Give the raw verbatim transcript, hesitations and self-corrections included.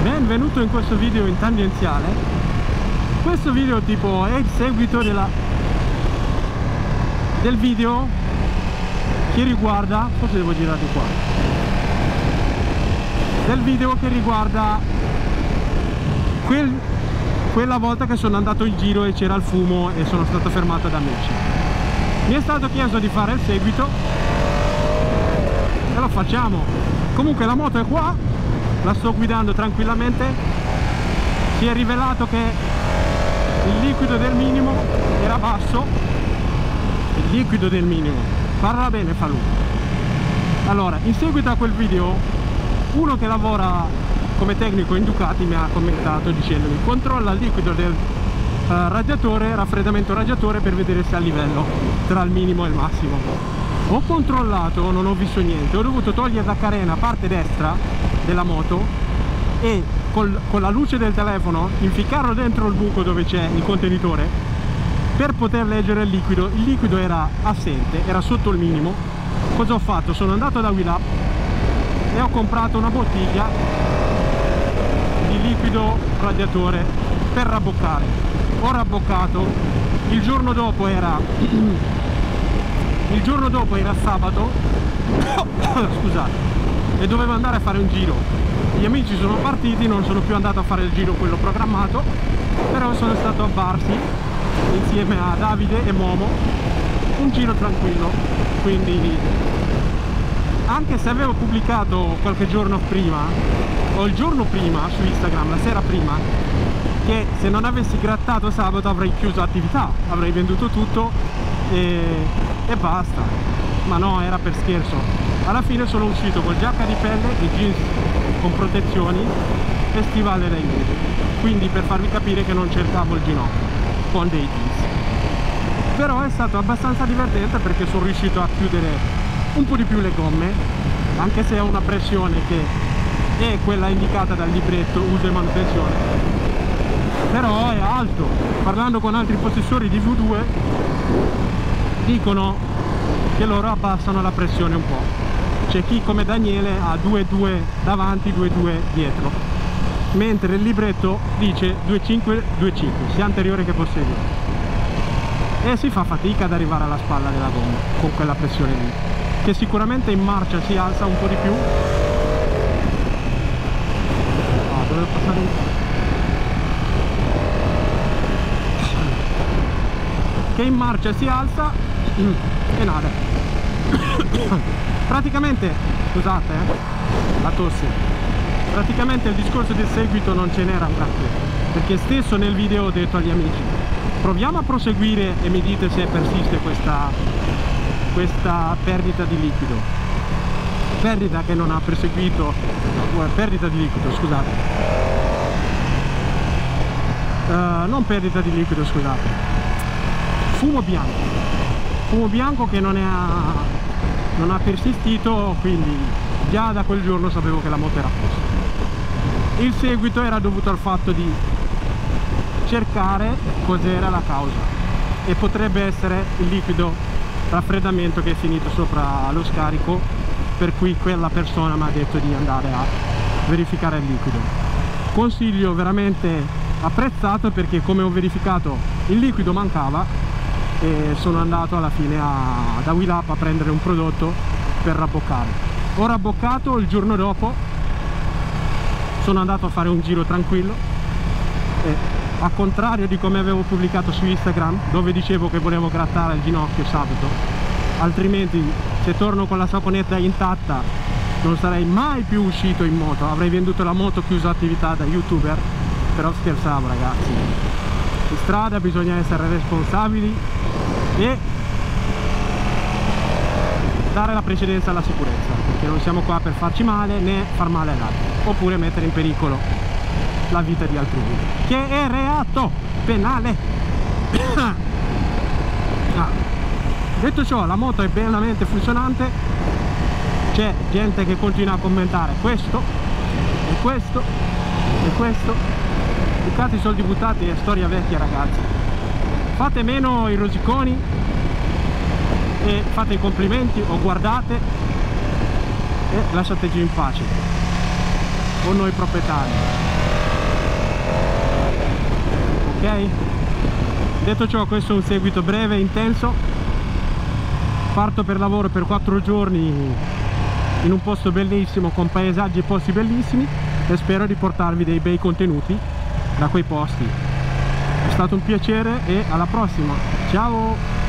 Benvenuto in questo video in tangenziale. Questo video tipo è il seguito della, del video che riguarda, forse devo girare di qua, del video che riguarda quel, quella volta che sono andato in giro e c'era il fumo e sono stato fermato da amici. Mi è stato chiesto di fare il seguito e lo facciamo. Comunque la moto è qua, la sto guidando tranquillamente. Si è rivelato che il liquido del minimo era basso. Il liquido del minimo, parla bene fa lui. Allora, in seguito a quel video, uno che lavora come tecnico in Ducati mi ha commentato dicendomi: controlla il liquido del uh, radiatore, raffreddamento radiatore, per vedere se è a livello tra il minimo e il massimo. Ho controllato, non ho visto niente, ho dovuto togliere la carena parte destra della moto e col, con la luce del telefono inficcarlo dentro il buco dove c'è il contenitore per poter leggere il liquido. Il liquido era assente, era sotto il minimo. Cosa ho fatto? Sono andato da Wheelup e ho comprato una bottiglia di liquido radiatore per rabboccare. Ho rabboccato, il giorno dopo era il giorno dopo era sabato scusate, e dovevo andare a fare un giro. Gli amici sono partiti, non sono più andato a fare il giro quello programmato, però sono stato a Barsi insieme a Davide e Momo, un giro tranquillo. Quindi anche se avevo pubblicato qualche giorno prima o il giorno prima su Instagram, la sera prima, che se non avessi grattato sabato avrei chiuso attività, avrei venduto tutto e, e basta, ma no, era per scherzo. Alla fine sono uscito con giacca di pelle e jeans con protezioni e stivale da inglese, quindi per farvi capire che non cercavo il ginocchio con dei jeans. Però è stato abbastanza divertente perché sono riuscito a chiudere un po' di più le gomme, anche se ho una pressione che è quella indicata dal libretto uso e manutenzione, però è alto. Parlando con altri possessori di V due dicono che loro abbassano la pressione un po'. C'è chi come Daniele ha due virgola due davanti, due virgola due dietro, mentre il libretto dice due virgola cinque due virgola cinque, sia anteriore che posteriore, e si fa fatica ad arrivare alla spalla della gomma con quella pressione lì, che sicuramente in marcia si alza un po' di più. Ah, dovevo passare un po'. Che in marcia si alza e nada. Praticamente, scusate eh, la tosse, praticamente il discorso del seguito non ce n'era un granché, perché stesso nel video ho detto agli amici: proviamo a proseguire e mi dite se persiste questa, questa perdita di liquido, perdita che non ha proseguito, perdita di liquido, scusate, uh, non perdita di liquido, scusate, fumo bianco, fumo bianco che non, è a, non ha persistito, quindi già da quel giorno sapevo che la moto era a posto. Il seguito era dovuto al fatto di cercare cos'era la causa, e potrebbe essere il liquido raffreddamento che è finito sopra lo scarico, per cui quella persona mi ha detto di andare a verificare il liquido. Consiglio veramente apprezzato, perché come ho verificato il liquido mancava e sono andato alla fine a, da Wheelup a prendere un prodotto per rabboccare. Ho rabboccato, il giorno dopo sono andato a fare un giro tranquillo e, a contrario di come avevo pubblicato su Instagram, dove dicevo che volevo grattare il ginocchio sabato, altrimenti se torno con la saponetta intatta non sarei mai più uscito in moto, avrei venduto la moto, chiuso attività da youtuber. Però scherzavo, ragazzi, in strada bisogna essere responsabili e dare la precedenza alla sicurezza, perché non siamo qua per farci male né far male agli altri, oppure mettere in pericolo la vita di altrui, che è reato penale. Ah. Detto ciò, la moto è pienamente funzionante. C'è gente che continua a commentare questo e questo e questo. Ducati, soldi buttati è storia vecchia, ragazzi. Fate meno i rosiconi e fate i complimenti o guardate e lasciateci in pace, o noi proprietari. ok? Detto ciò, questo è un seguito breve e intenso. Parto per lavoro per quattro giorni in un posto bellissimo con paesaggi e posti bellissimi e spero di portarvi dei bei contenuti da quei posti. È stato un piacere e alla prossima, ciao!